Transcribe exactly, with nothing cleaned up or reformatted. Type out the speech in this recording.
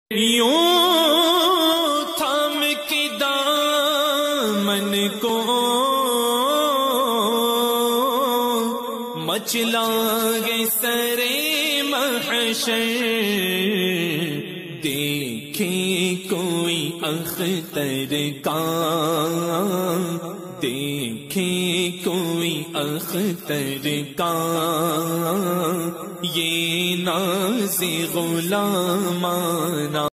यूं थाम के दामन को मचलांगे सरे महशर, देखे कोई अख्तर का, देखे कोई अख्तर का, ये नाज़े गुलामाना।